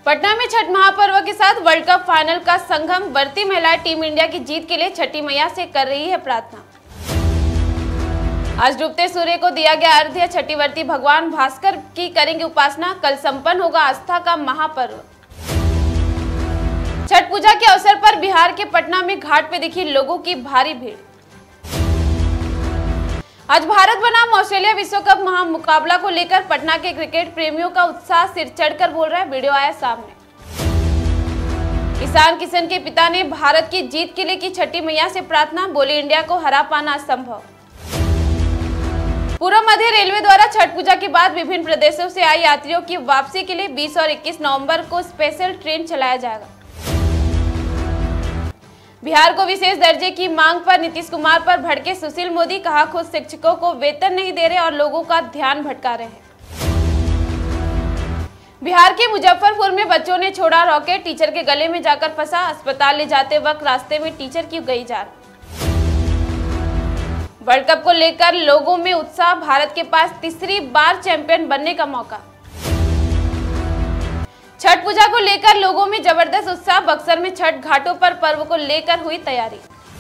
पटना में छठ महापर्व के साथ वर्ल्ड कप फाइनल का संगम। बढ़ती महिलाएं टीम इंडिया की जीत के लिए छठी मैया से कर रही है प्रार्थना। आज डूबते सूर्य को दिया गया अर्घ्य। छठी व्रती भगवान भास्कर की करेंगे उपासना। कल संपन्न होगा आस्था का महापर्व। छठ पूजा के अवसर पर बिहार के पटना में घाट पे दिखी लोगों की भारी भीड़। आज भारत बनाम ऑस्ट्रेलिया विश्व कप महामुकाबला को लेकर पटना के क्रिकेट प्रेमियों का उत्साह सिर चढ़कर बोल रहा है। वीडियो आया सामने। ईशान किशन के पिता ने भारत की जीत के लिए की छठी मैया से प्रार्थना। बोले इंडिया को हरा पाना असंभव। पूर्व मध्य रेलवे द्वारा छठ पूजा के बाद विभिन्न प्रदेशों से आए यात्रियों की वापसी के लिए 20 और 21 नवंबर को स्पेशल ट्रेन चलाया जाएगा। बिहार को विशेष दर्जे की मांग पर नीतीश कुमार पर भड़के सुशील मोदी। कहा खुद शिक्षकों को वेतन नहीं दे रहे और लोगों का ध्यान भटका रहे हैं। बिहार के मुजफ्फरपुर में बच्चों ने छोड़ा रॉकेट। टीचर के गले में जाकर फंसा। अस्पताल ले जाते वक्त रास्ते में टीचर की गई जान। वर्ल्ड कप को लेकर लोगों में उत्साह। भारत के पास तीसरी बार चैंपियन बनने का मौका। छठ पूजा को लेकर लोगों में जबरदस्त उत्साह। बक्सर में छठ घाटों पर पर्व को लेकर हुई तैयारी।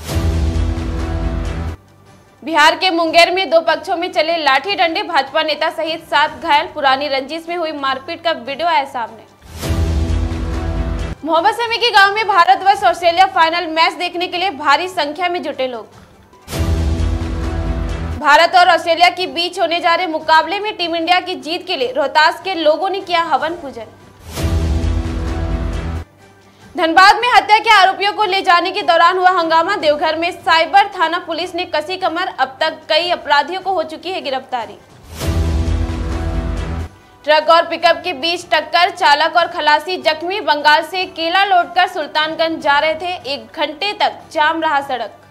बिहार के मुंगेर में दो पक्षों में चले लाठी डंडे। भाजपा नेता सहित 7 घायल। पुरानी रंजिश में हुई मारपीट का वीडियो आया सामने। मोहम्मद शमी के गांव में Bharat versus Australia final match देखने के लिए भारी संख्या में जुटे लोग। भारत और ऑस्ट्रेलिया के बीच होने जा रहे मुकाबले में टीम इंडिया की जीत के लिए रोहतास के लोगों ने किया हवन पूजन। धनबाद में हत्या के आरोपियों को ले जाने के दौरान हुआ हंगामा। देवघर में साइबर थाना पुलिस ने कसी कमर। अब तक कई अपराधियों को हो चुकी है गिरफ्तारी। ट्रक और पिकअप के बीच टक्कर। चालक और खलासी जख्मी। बंगाल से केला लौटकर सुल्तानगंज जा रहे थे। 1 घंटे तक जाम रहा सड़क।